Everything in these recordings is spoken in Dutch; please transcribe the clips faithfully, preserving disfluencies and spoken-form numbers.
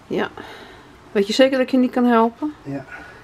Ja. Weet je zeker dat ik je niet kan helpen? Ja.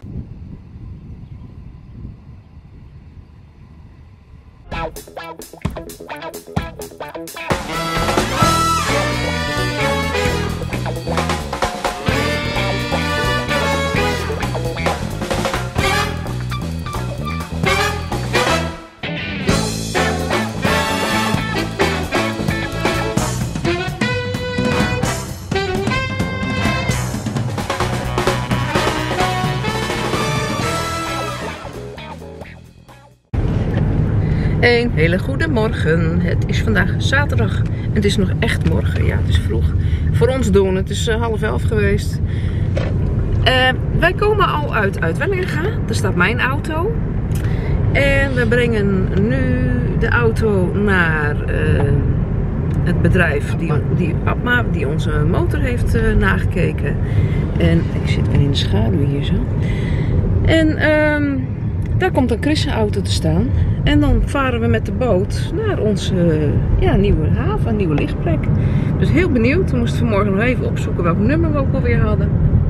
Een hele goede morgen. Het is vandaag zaterdag. En het is nog echt morgen. Ja, het is vroeg. Voor ons doen. Het is uh, half elf geweest. Uh, wij komen al uit Uitwellinga. Daar staat mijn auto. En we brengen nu de auto naar uh, het bedrijf die, die Abma, die onze motor heeft uh, nagekeken. En ik zit weer in de schaduw hier zo. En uh, daar komt een Chris-auto te staan. En dan varen we met de boot naar onze ja, nieuwe haven, een nieuwe lichtplek. Dus heel benieuwd. We moesten vanmorgen nog even opzoeken welk nummer we ook alweer hadden.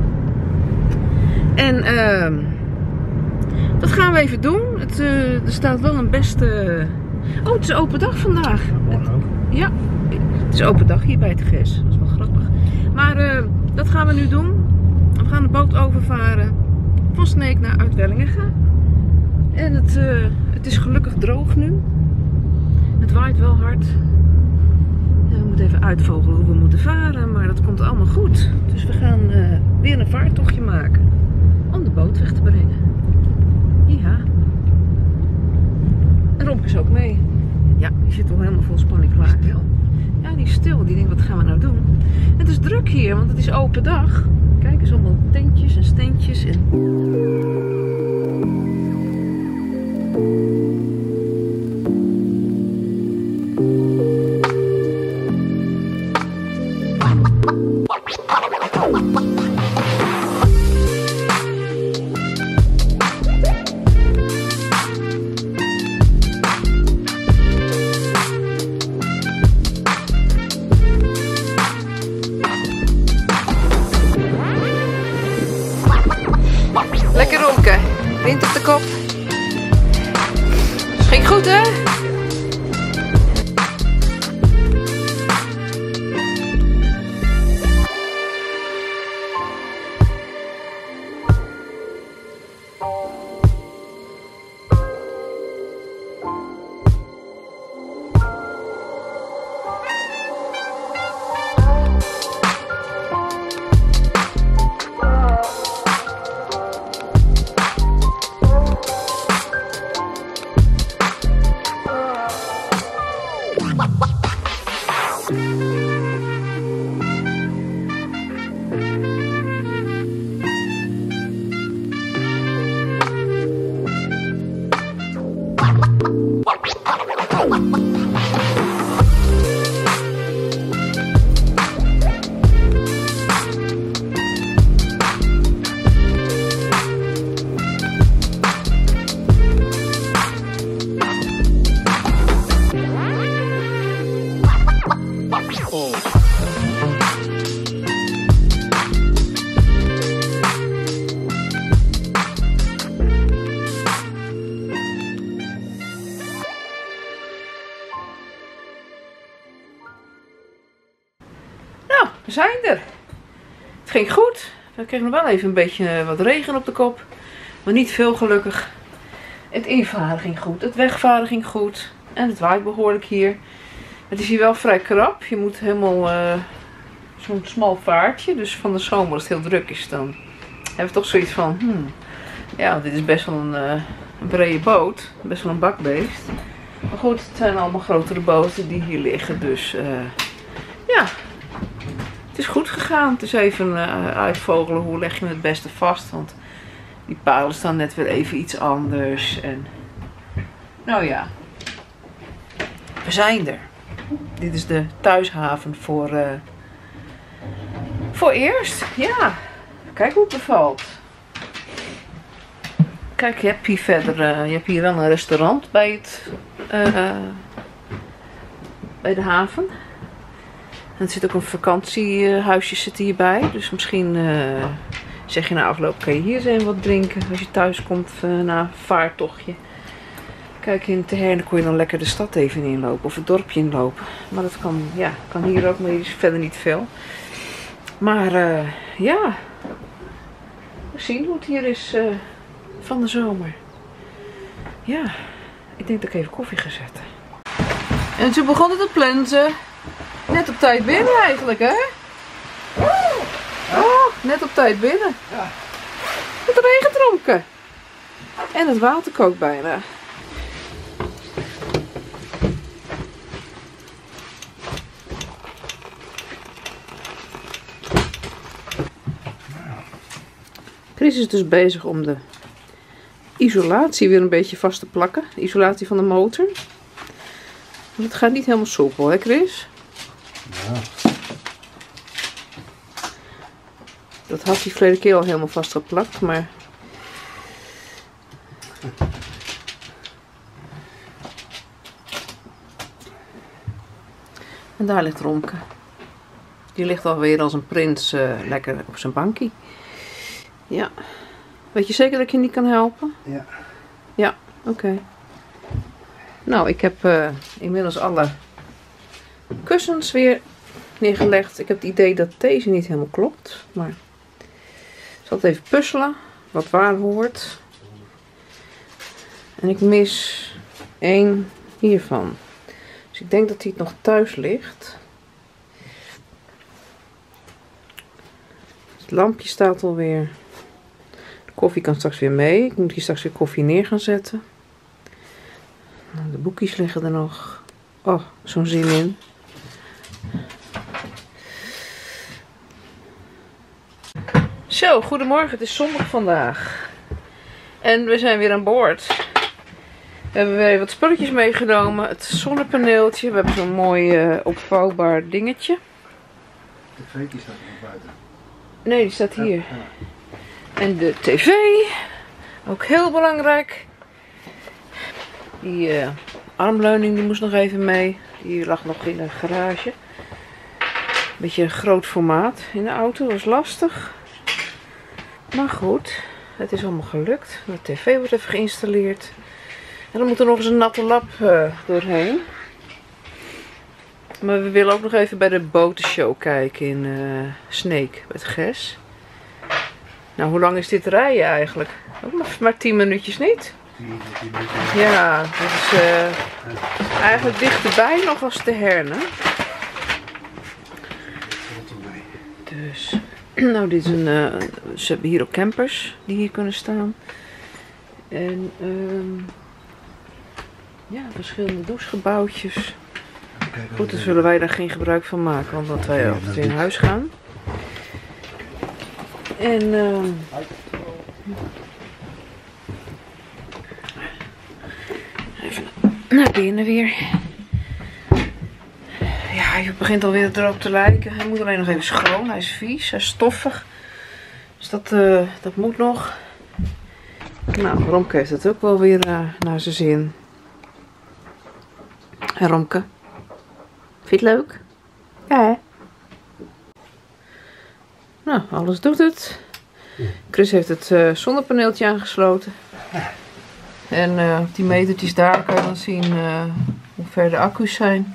En uh, dat gaan we even doen. Het, uh, er staat wel een beste... Oh, het is open dag vandaag. Het, ja, het is open dag hier bij het G E S. Dat is wel grappig. Maar uh, dat gaan we nu doen. We gaan de boot overvaren van Sneek naar Uitwellinga. En het, uh, het is gelukkig droog nu. Het waait wel hard. Ja, we moeten even uitvogelen hoe we moeten varen, maar dat komt allemaal goed. Dus we gaan uh, weer een vaartochtje maken om de boot weg te brengen. Ja. En Romke is ook mee. Ja, die zit al helemaal vol spanning klaar. Stil. Ja, die is stil. Die denkt, wat gaan we nou doen? Het is druk hier, want het is open dag. Kijk eens, allemaal tentjes en steentjes en... Lekker Romke, wind op de kop. Ging goed, hè? Nou, we zijn er. Het ging goed. We kregen nog wel even een beetje wat regen op de kop. Maar niet veel gelukkig. Het invaren ging goed. Het wegvaren ging goed. En het waait behoorlijk hier. Het is hier wel vrij krap. Je moet helemaal uh, zo'n smal vaartje. Dus van de zomer als het heel druk is dan hebben we toch zoiets van... Hmm, ja, dit is best wel een, uh, een brede boot. Best wel een bakbeest. Maar goed, het zijn allemaal grotere boten die hier liggen. Dus uh, ja... Het is goed gegaan. Het is even uh, uitvogelen hoe leg je hem het beste vast. Want die palen staan net weer even iets anders. En nou ja. We zijn er. Dit is de thuishaven voor, uh, voor eerst. Ja. Kijk hoe het bevalt. Kijk, je hebt hier verder uh, je hebt hier wel een restaurant bij, het, uh, bij de haven. En er zit ook een vakantiehuisje zit hierbij. Dus misschien uh, zeg je na afloop, kan je hier zijn wat drinken als je thuis komt uh, na een vaartochtje. Kijk, in Teherne kon je dan lekker de stad even inlopen of het dorpje inlopen. Maar dat kan, ja, kan hier ook, maar hier is verder niet veel. Maar uh, ja, we zien hoe het hier is uh, van de zomer. Ja, ik denk dat ik even koffie ga zetten. En toen begon het te plensen. Net op tijd binnen eigenlijk, hè? Oh, net op tijd binnen. Het regen dronken. En het water kookt bijna. Chris is dus bezig om de isolatie weer een beetje vast te plakken. De isolatie van de motor. Want het gaat niet helemaal soepel, hè Chris? Ja. Dat had hij verleden keer al helemaal vastgeplakt, maar... En daar ligt Romke. Die ligt alweer als een prins uh, lekker op zijn bankje. Ja. Weet je zeker dat ik je niet kan helpen? Ja. Ja, oké. Okay. Nou, ik heb uh, inmiddels alle kussens weer neergelegd. Ik heb het idee dat deze niet helemaal klopt. Maar ik zal het even puzzelen. Wat waar hoort. En ik mis één hiervan. Dus ik denk dat hij nog thuis ligt. Het lampje staat alweer. De koffie kan straks weer mee. Ik moet hier straks weer koffie neer gaan zetten. De boekjes liggen er nog. Oh, zo'n zin in. Zo, goedemorgen. Het is zondag vandaag. En we zijn weer aan boord. We hebben weer wat spulletjes meegenomen. Het zonnepaneeltje. We hebben zo'n mooi uh, opvouwbaar dingetje. De tv staat nog buiten. Nee, die staat hier. Ja, ja. En de tv. Ook heel belangrijk. Die uh, armleuning die moest nog even mee. Die lag nog in de garage. Beetje een groot formaat in de auto. Dat was lastig. Maar goed. Het is allemaal gelukt. De tv wordt even geïnstalleerd. En dan moet er nog eens een natte lap uh, doorheen. Maar we willen ook nog even bij de botenshow kijken in uh, Sneek. Bij het Ges. Nou, hoe lang is dit rijden eigenlijk? Ook maar, maar tien minuutjes niet. Ja, dat is uh, eigenlijk dichterbij nog als Teherne. Dus, nou dit is een, uh, ze hebben hier ook campers die hier kunnen staan. En um, ja, verschillende douchegebouwtjes. Goed, daar zullen wij daar geen gebruik van maken, omdat wij altijd weer naar huis gaan. En uh, even naar binnen weer. Ja, je begint alweer erop te lijken. Hij moet alleen nog even schoon. Hij is vies, hij is stoffig. Dus dat, uh, dat moet nog. Nou, Romke heeft het ook wel weer uh, naar zijn zin. En Romke? Vind je het leuk? Ja, hè? Nou, alles doet het. Chris heeft het uh, zonnepaneeltje aangesloten. En uh, op die metertjes daar kan je dan zien uh, hoe ver de accu's zijn.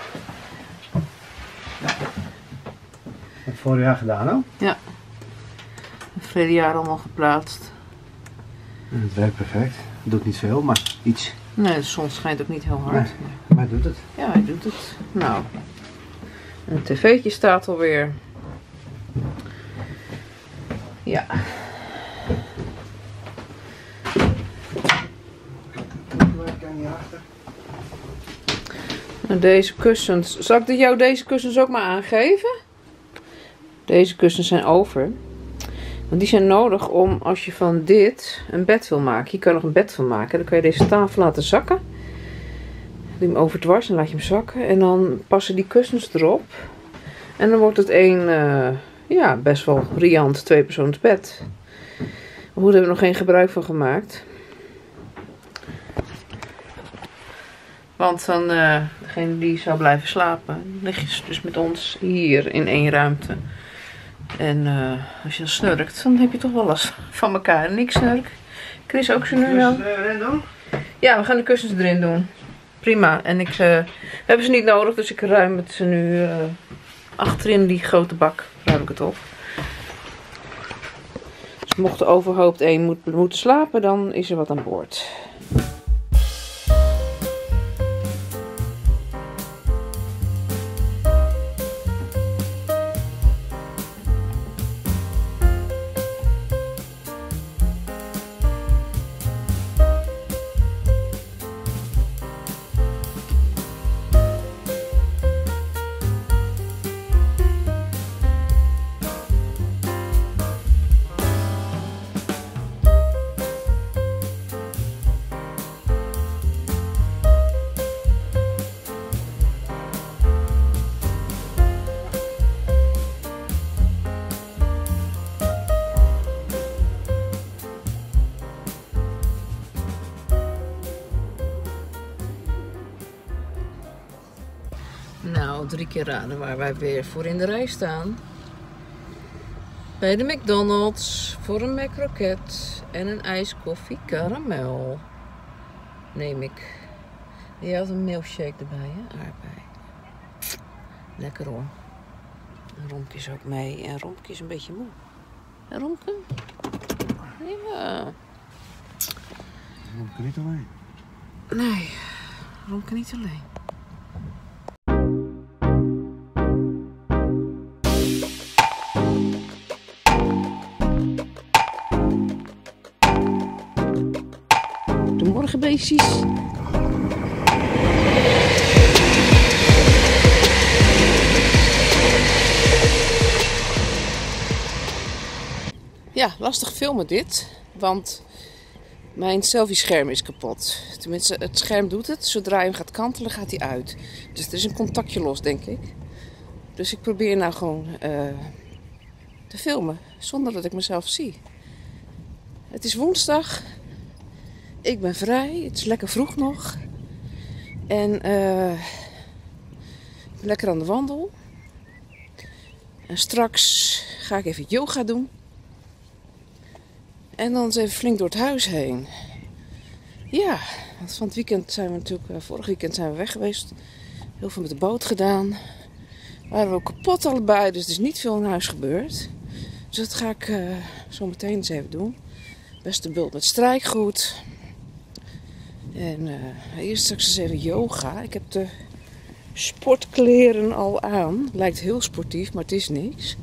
Heb je vorig jaar gedaan, hoor? Ja. Verleden jaar allemaal geplaatst. Het werkt perfect. Het doet niet veel, maar iets. Nee, de zon schijnt ook niet heel hard. Nee, maar hij doet het. Ja, hij doet het. Nou. En het tv'tje staat alweer. Ja. En deze kussens. Zal ik jou deze kussens ook maar aangeven? Deze kussens zijn over. Want die zijn nodig om als je van dit een bed wil maken. Hier kan je nog een bed van maken. Dan kan je deze tafel laten zakken. Doe je hem overdwars en laat je hem zakken. En dan passen die kussens erop. En dan wordt het een, uh, ja, best wel riant tweepersoonsbed. Maar goed, daar hebben we nog geen gebruik van gemaakt. Want dan uh, degene die zou blijven slapen. Dan lig je dus met ons hier in één ruimte. En uh, als je dan snurkt, dan heb je toch wel last van elkaar. En ik snurk. Chris ook zo nu wel. Ja, we gaan de kussens erin doen. Prima. En ik, uh, we hebben ze niet nodig, dus ik ruim het ze nu uh, achterin die grote bak. Ruim ik het op. Dus mocht de overhoop één moet, moeten slapen, dan is er wat aan boord. Nou, drie keer raden waar wij weer voor in de rij staan. Bij de McDonald's voor een McRocket en een ijskoffie karamel. Neem ik. Je had een milkshake erbij, hè? Aardbei. Lekker hoor. En Romke is ook mee. En Romke is een beetje moe. En Romke? Ja. Romke niet alleen. Nee, Romke niet alleen. Goedemorgen beestjes. Ja, lastig filmen dit, want mijn selfie-scherm is kapot. Tenminste, het scherm doet het. Zodra je hem gaat kantelen, gaat hij uit. Dus er is een contactje los, denk ik. Dus ik probeer nou gewoon uh, te filmen, zonder dat ik mezelf zie. Het is woensdag. Ik ben vrij. Het is lekker vroeg nog. En uh, ik ben lekker aan de wandel. En straks ga ik even yoga doen. En dan eens even flink door het huis heen. Ja, want van het weekend zijn we natuurlijk... Uh, vorig weekend zijn we weg geweest. Heel veel met de boot gedaan. Waren we ook kapot allebei, dus er is niet veel in huis gebeurd. Dus dat ga ik uh, zo meteen eens even doen. Beste bult met strijkgoed. En uh, eerst straks eens even yoga. Ik heb de sportkleren al aan. Lijkt heel sportief, maar het is niks.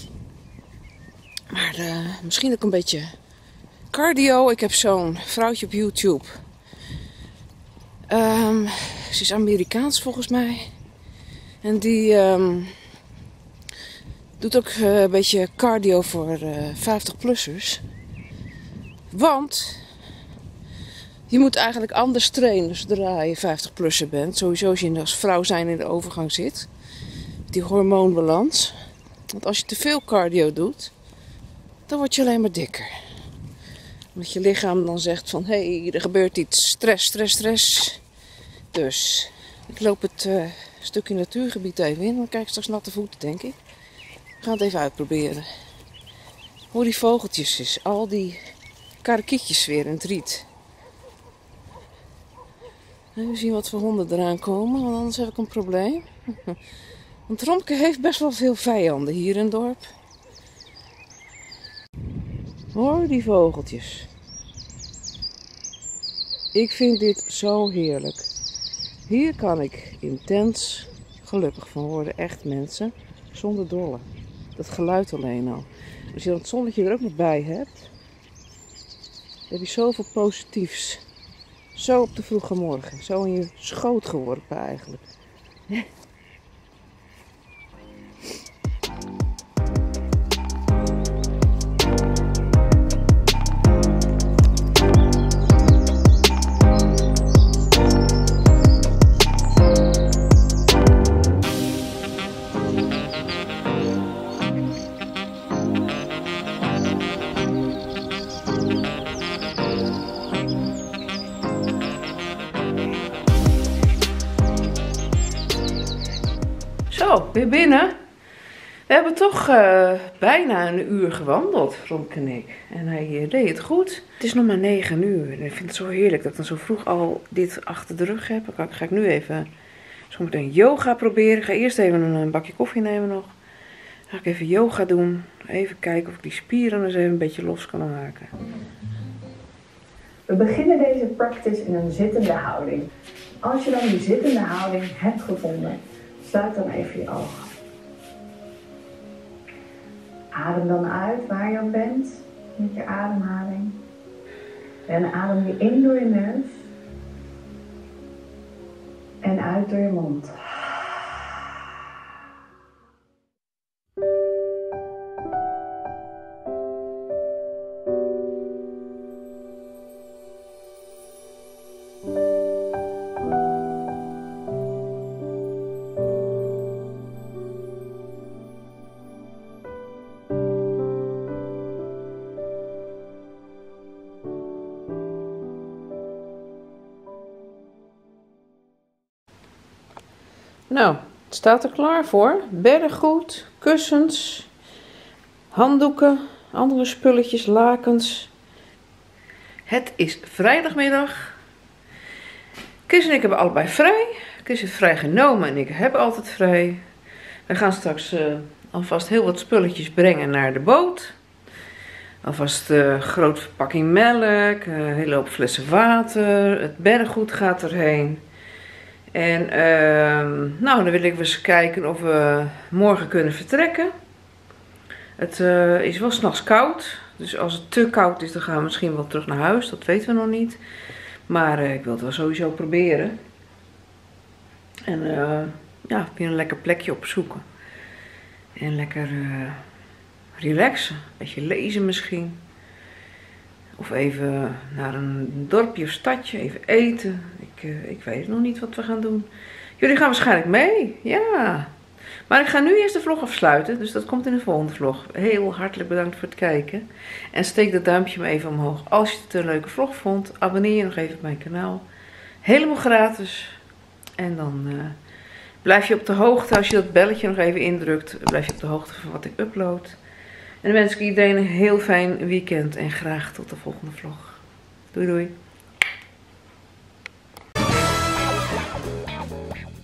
Maar uh, misschien ook een beetje cardio. Ik heb zo'n vrouwtje op YouTube. Um, ze is Amerikaans volgens mij. En die um, doet ook uh, een beetje cardio voor uh, vijftig-plussers. Want je moet eigenlijk anders trainen zodra je vijftig-plusser bent. Sowieso als je als vrouw zijn in de overgang zit. Die hormoonbalans. Want als je te veel cardio doet, dan word je alleen maar dikker. Omdat je lichaam dan zegt van, hé, hey, er gebeurt iets. Stress, stress, stress. Dus ik loop het uh, stukje natuurgebied even in. Dan krijg ik straks natte voeten, denk ik. We gaan het even uitproberen. Hoor die vogeltjes eens. Al die karakietjes weer in het riet. Even zien wat voor honden eraan komen, want anders heb ik een probleem. Want Romke heeft best wel veel vijanden hier in het dorp. Hoor die vogeltjes. Ik vind dit zo heerlijk. Hier kan ik intens gelukkig van worden. Echt mensen. Zonder dolle. Dat geluid alleen al. Als je dan het zonnetje er ook nog bij hebt. Dan heb je zoveel positiefs. Zo op de vroege morgen. Zo in je schoot geworpen eigenlijk. Zo, weer binnen. We hebben toch uh, bijna een uur gewandeld, Romke en ik. En hij uh, deed het goed. Het is nog maar negen uur. En ik vind het zo heerlijk dat ik dan zo vroeg al dit achter de rug heb. Dan ga ik nu even zo meteen yoga proberen. Ik ga eerst even een, een bakje koffie nemen nog. Dan ga ik even yoga doen. Even kijken of ik die spieren eens even een beetje los kan maken. We beginnen deze practice in een zittende houding. Als je dan die zittende houding hebt gevonden, sluit dan even je ogen. Adem dan uit waar je ook bent met je ademhaling. En adem je in door je neus en uit door je mond. Nou, het staat er klaar voor. Beddengoed, kussens, handdoeken, andere spulletjes, lakens. Het is vrijdagmiddag. Chris en ik hebben allebei vrij. Chris heeft vrij genomen en ik heb altijd vrij. We gaan straks uh, alvast heel wat spulletjes brengen naar de boot. Alvast een uh, grote verpakking melk, uh, een hele hoop flessen water. Het beddengoed gaat erheen. En uh, nou, dan wil ik eens kijken of we morgen kunnen vertrekken. Het uh, is wel 's nachts koud. Dus als het te koud is, dan gaan we misschien wel terug naar huis. Dat weten we nog niet. Maar uh, ik wil het wel sowieso proberen. En uh, ja, weer een lekker plekje opzoeken. En lekker uh, relaxen. Een beetje lezen misschien. Of even naar een dorpje of stadje, even eten. Ik, uh, ik weet nog niet wat we gaan doen. Jullie gaan waarschijnlijk mee, ja. Maar ik ga nu eerst de vlog afsluiten, dus dat komt in de volgende vlog. Heel hartelijk bedankt voor het kijken. En steek dat duimpje maar even omhoog als je het een leuke vlog vond. Abonneer je nog even op mijn kanaal. Helemaal gratis. En dan uh, blijf je op de hoogte, als je dat belletje nog even indrukt, blijf je op de hoogte van wat ik upload. En dan wens ik iedereen een heel fijn weekend en graag tot de volgende vlog. Doei doei.